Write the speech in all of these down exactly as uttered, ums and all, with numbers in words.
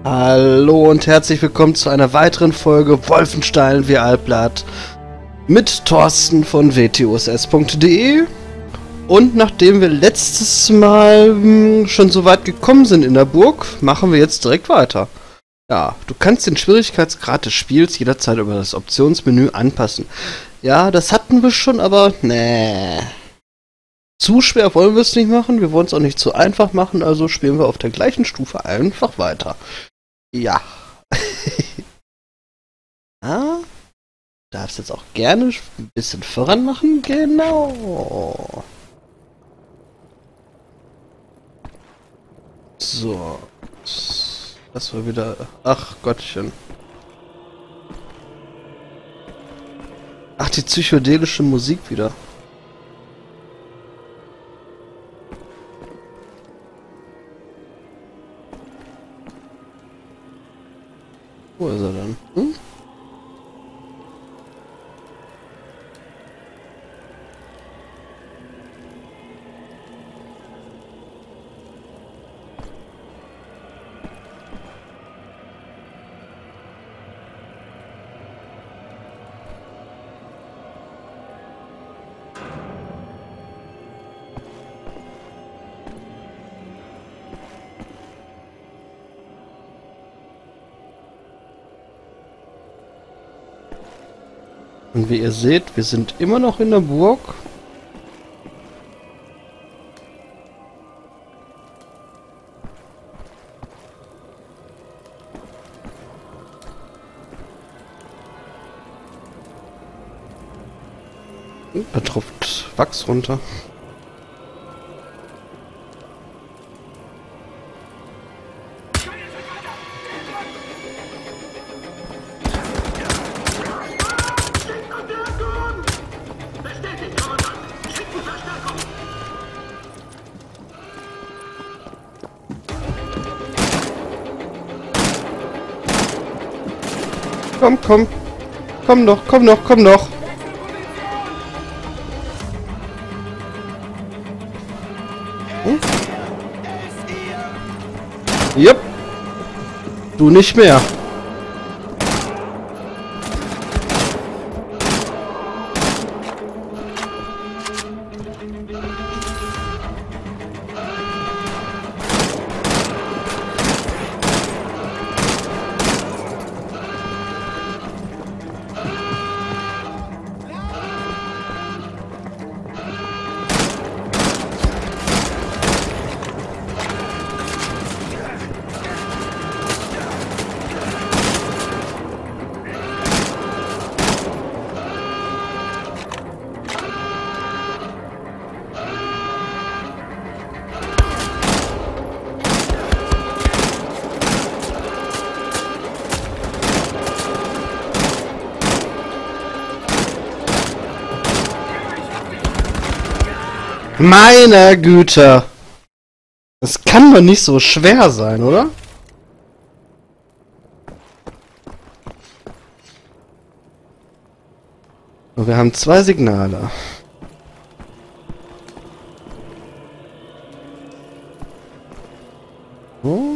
Hallo und herzlich willkommen zu einer weiteren Folge Wolfenstein wie Altblatt mit Thorsten von w t o s s punkt d e. Und nachdem wir letztes Mal mh, schon so weit gekommen sind in der Burg, machen wir jetzt direkt weiter. Ja, du kannst den Schwierigkeitsgrad des Spiels jederzeit über das Optionsmenü anpassen. Ja, das hatten wir schon, aber nee. Zu schwer wollen wir es nicht machen, wir wollen es auch nicht zu einfach machen, also spielen wir auf der gleichen Stufe einfach weiter. Ja. Ah, darfst jetzt auch gerne ein bisschen voran machen, genau. So. Das war wieder... Ach Gottchen. Ach, die psychedelische Musik wieder. Wo ist er dann? Hm? Und wie ihr seht, wir sind immer noch in der Burg. Da tropft Wachs runter. Komm, komm. Komm doch, komm doch, komm doch. Hm? Jupp. Du nicht mehr. Meine Güte! Das kann doch nicht so schwer sein, oder? Und wir haben zwei Signale. Oh.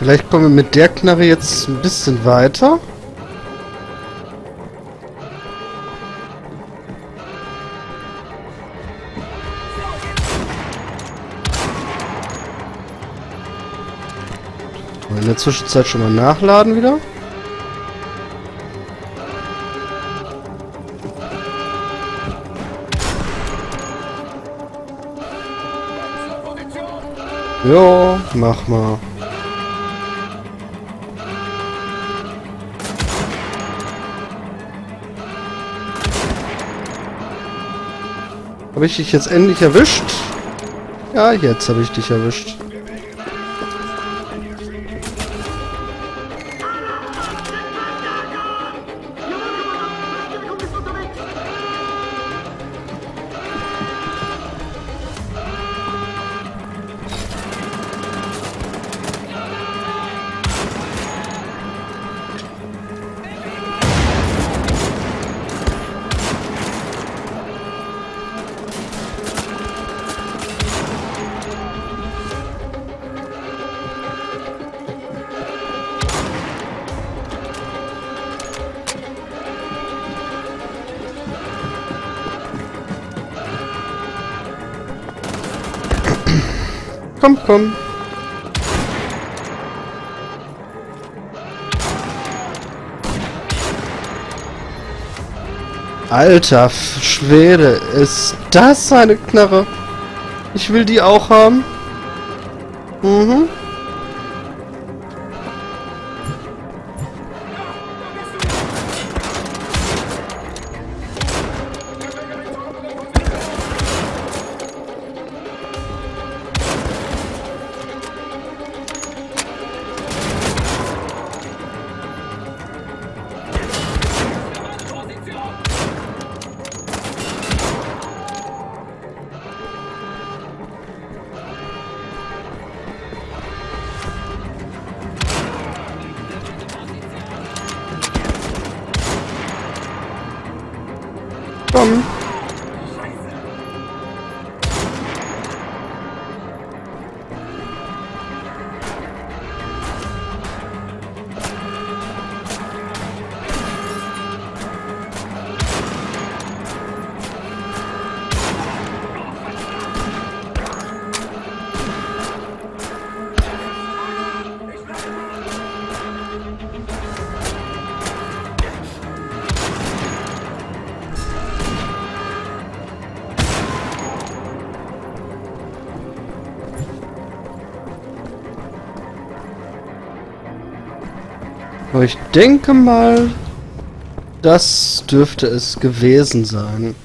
Vielleicht kommen wir mit der Knarre jetzt ein bisschen weiter. In der Zwischenzeit schon mal nachladen wieder. Jo, mach mal. Habe ich dich jetzt endlich erwischt? Ja, jetzt habe ich dich erwischt. Komm, komm. Alter Schwede, ist das eine Knarre? Ich will die auch haben. Mhm. Komm. Aber ich denke mal, das dürfte es gewesen sein.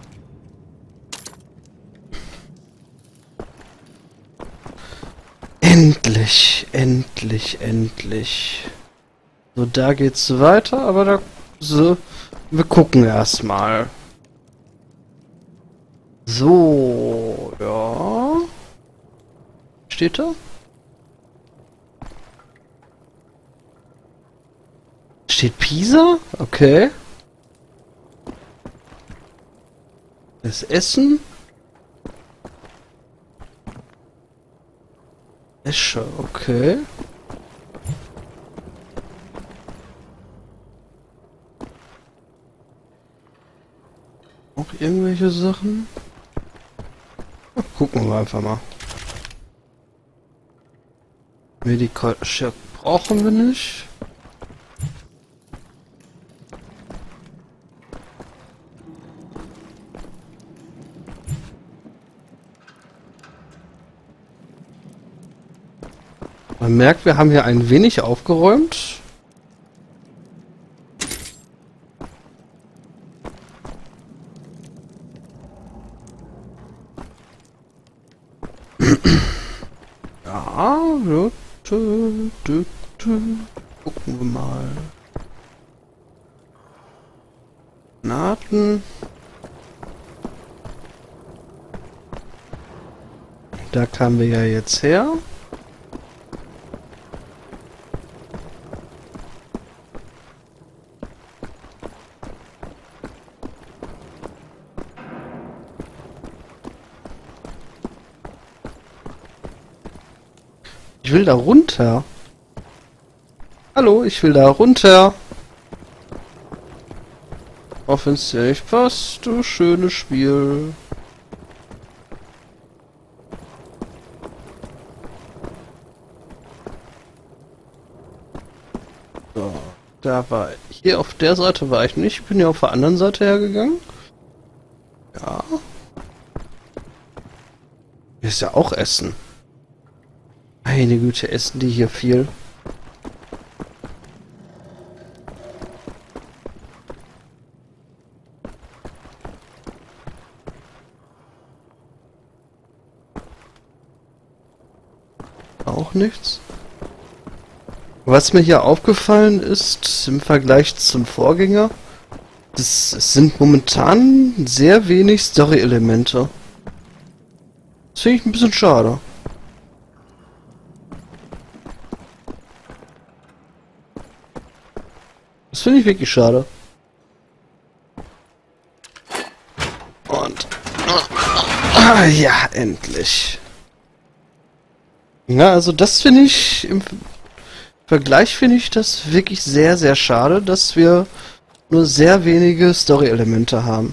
Endlich, endlich, endlich. So, da geht's weiter, aber da... So, wir gucken erstmal. So, ja. Steht da? Steht Pisa? Okay. Das Essen. Escher, okay. Noch irgendwelche Sachen? Ach, gucken wir einfach mal. Medical Check brauchen wir nicht. Man merkt, wir haben hier ein wenig aufgeräumt. Ja, du, du, du, du. Gucken wir mal. Granaten. Da kamen wir ja jetzt her. Ich will da runter. Hallo, ich will da runter. Auch wenn es dir nicht passt, du schönes Spiel. So, da war ich. Hier auf der Seite war ich nicht. Ich bin ja auf der anderen Seite hergegangen. Ja. Hier ist ja auch Essen. Meine Güte, essen die hier viel. Auch nichts. Was mir hier aufgefallen ist im Vergleich zum Vorgänger, das, es sind momentan sehr wenig Story-Elemente. Das finde ich ein bisschen schade. Das finde ich wirklich schade. Und... Ah, ja, endlich. Ja, also das finde ich, im Vergleich finde ich das wirklich sehr, sehr schade, dass wir nur sehr wenige Story-Elemente haben.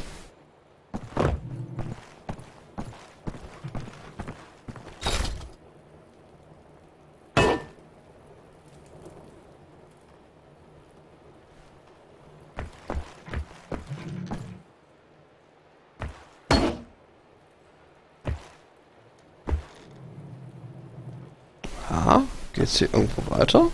Aha, geht's hier irgendwo weiter?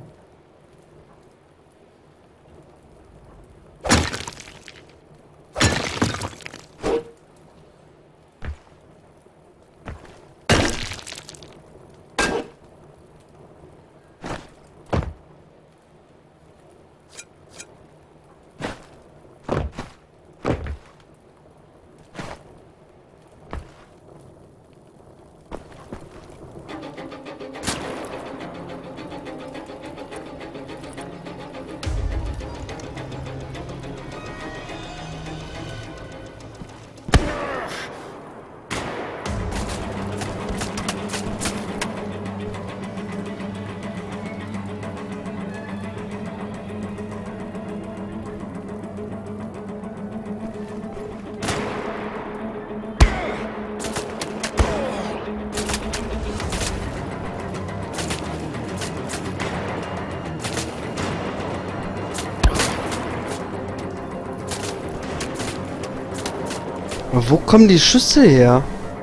Aber wo kommen die Schüsse her?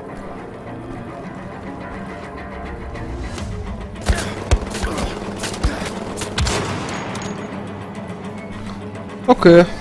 Okay.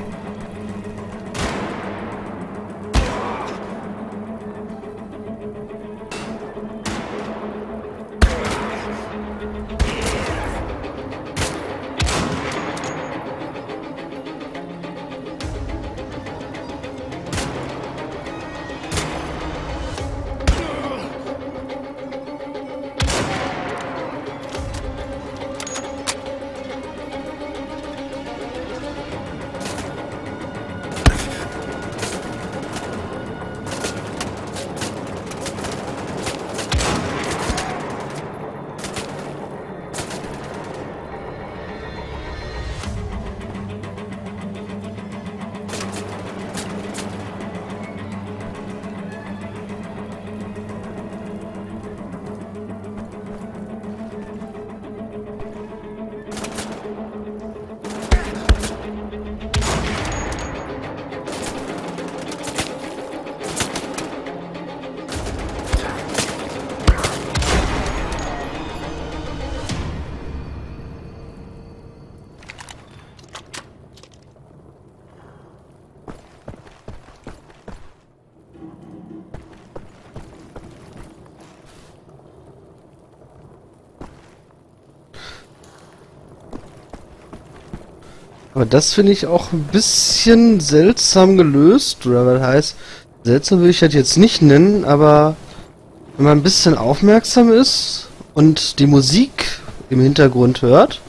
Aber das finde ich auch ein bisschen seltsam gelöst, oder was heißt, seltsam will ich das jetzt nicht nennen, aber wenn man ein bisschen aufmerksam ist und die Musik im Hintergrund hört,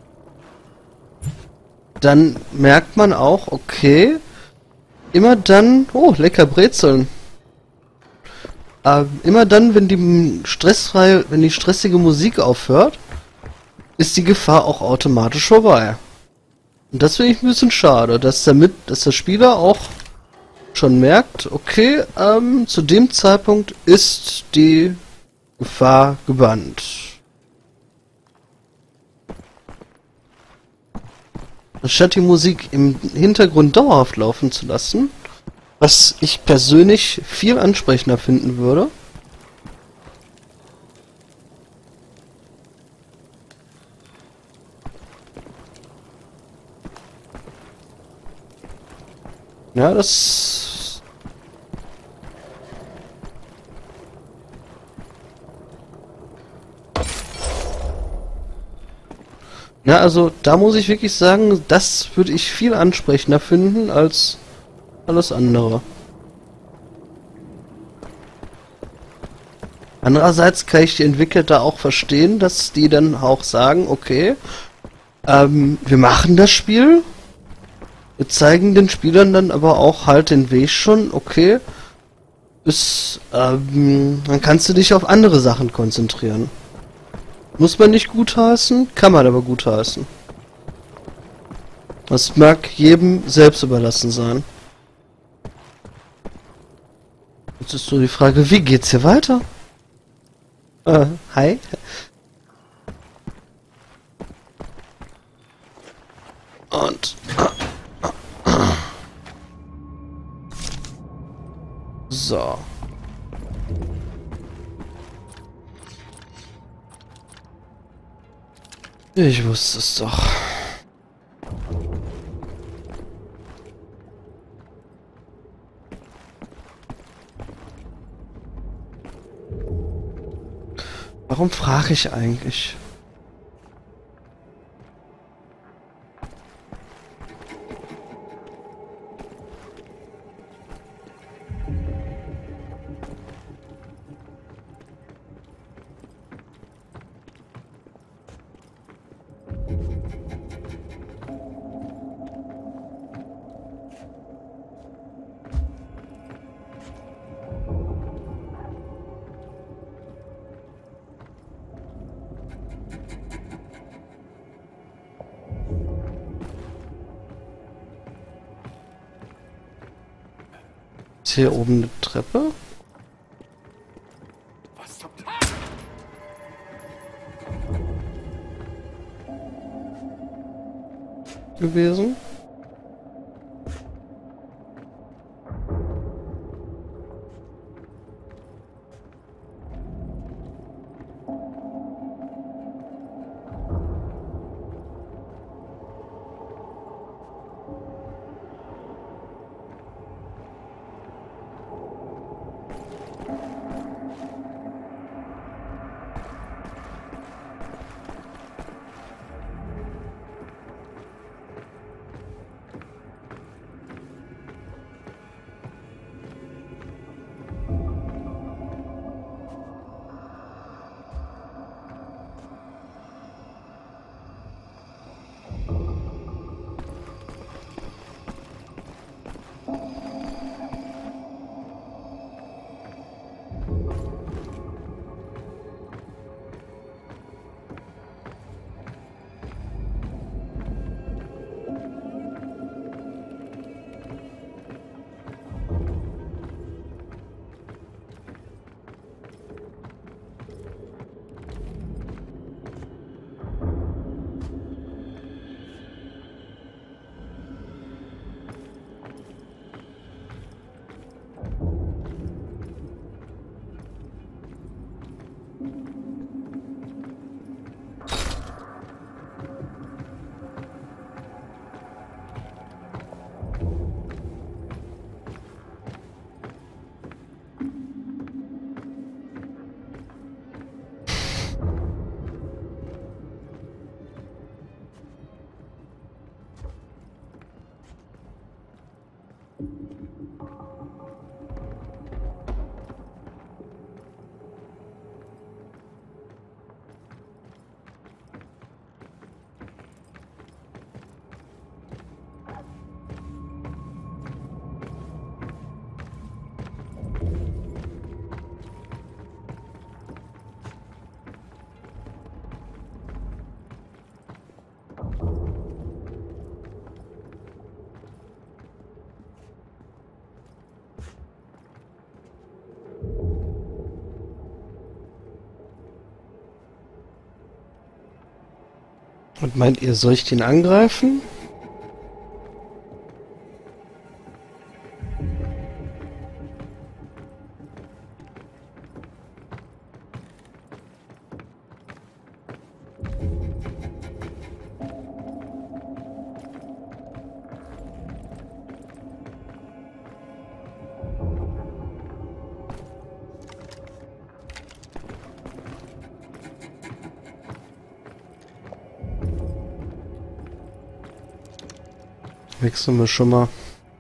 dann merkt man auch, okay, immer dann, oh, lecker Brezeln. Äh, immer dann, wenn die stressfreie, wenn die stressige Musik aufhört, ist die Gefahr auch automatisch vorbei. Und das finde ich ein bisschen schade, dass damit, dass der Spieler auch schon merkt, okay, ähm, zu dem Zeitpunkt ist die Gefahr gebannt. Anstatt die Musik im Hintergrund dauerhaft laufen zu lassen, was ich persönlich viel ansprechender finden würde. Ja, das... Ja, also da muss ich wirklich sagen, das würde ich viel ansprechender finden als alles andere. Andererseits kann ich die Entwickler da auch verstehen, dass die dann auch sagen, okay, ähm, wir machen das Spiel, wir zeigen den Spielern dann aber auch halt den Weg schon, okay, bis, ähm, dann kannst du dich auf andere Sachen konzentrieren. Muss man nicht gutheißen, kann man aber gutheißen. Das mag jedem selbst überlassen sein. Jetzt ist so die Frage, wie geht's hier weiter? Äh, hi. Und... So. Ich wusste es doch. Warum frage ich eigentlich? Ist hier oben eine Treppe? Was zum Gewesen? Und meint ihr, soll ich den angreifen? Wechseln wir schon mal.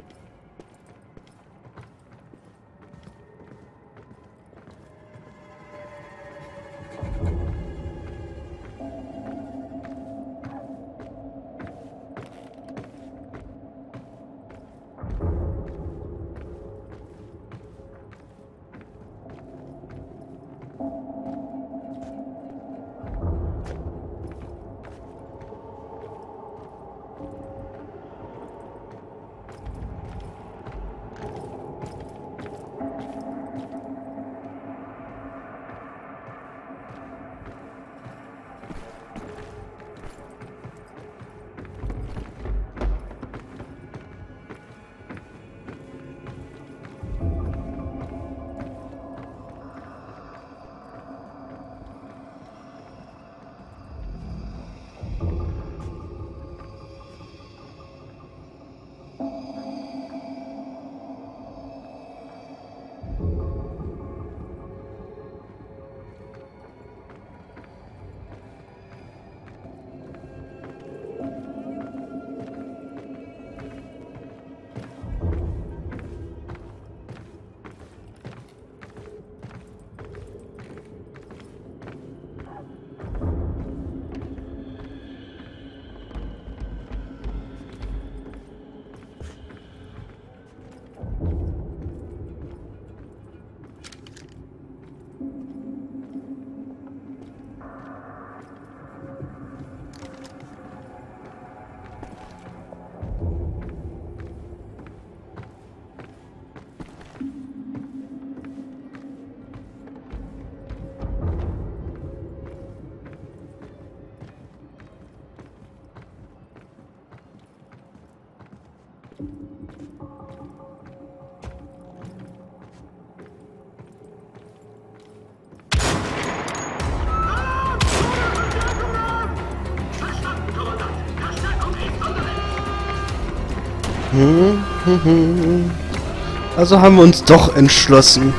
Hm, hm, hm. Also haben wir uns doch entschlossen.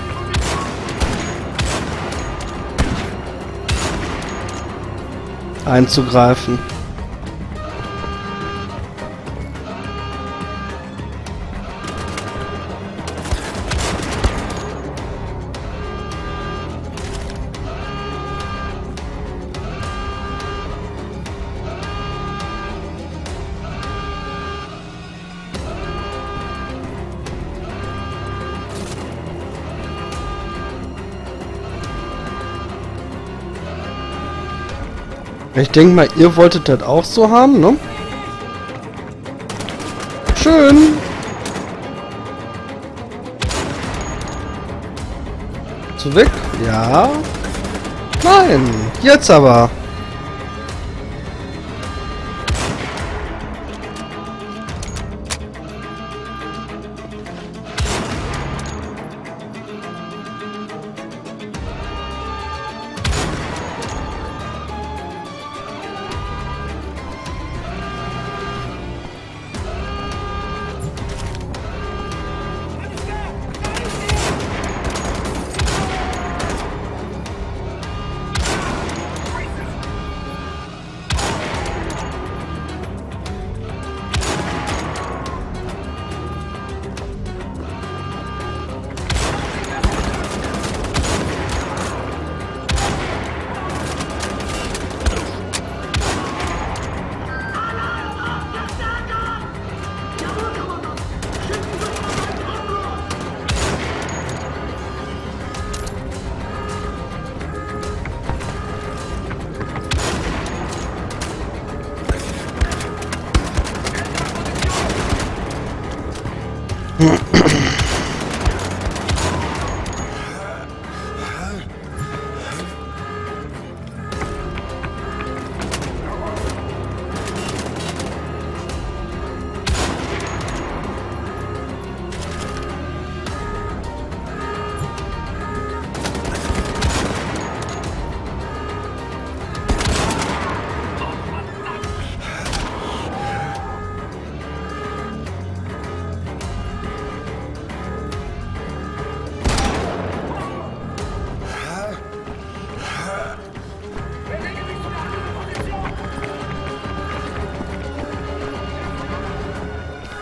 Einzugreifen. Ich denke mal, ihr wolltet das auch so haben, ne? Schön. So weg? Ja. Nein. Jetzt aber.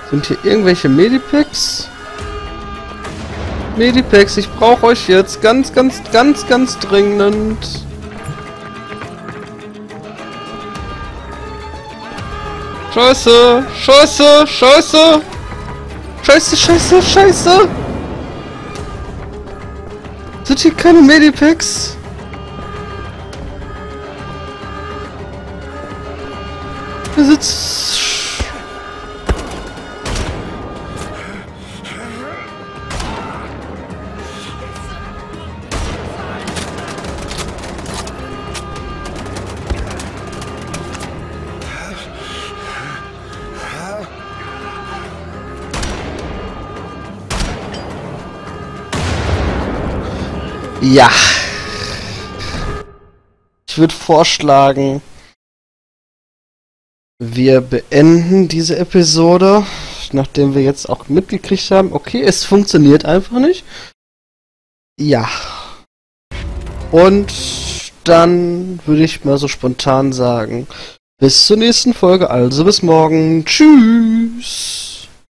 Sind hier irgendwelche Medipacks? Medipacks, ich brauche euch jetzt ganz, ganz, ganz, ganz dringend. Scheiße, Scheiße, Scheiße. Scheiße, Scheiße, Scheiße. Sind hier keine Medipacks? Hier sitzt... Ja. Ich würde vorschlagen, wir beenden diese Episode, nachdem wir jetzt auch mitgekriegt haben, okay, es funktioniert einfach nicht. Ja. Und dann würde ich mal so spontan sagen, bis zur nächsten Folge, also bis morgen. Tschüss.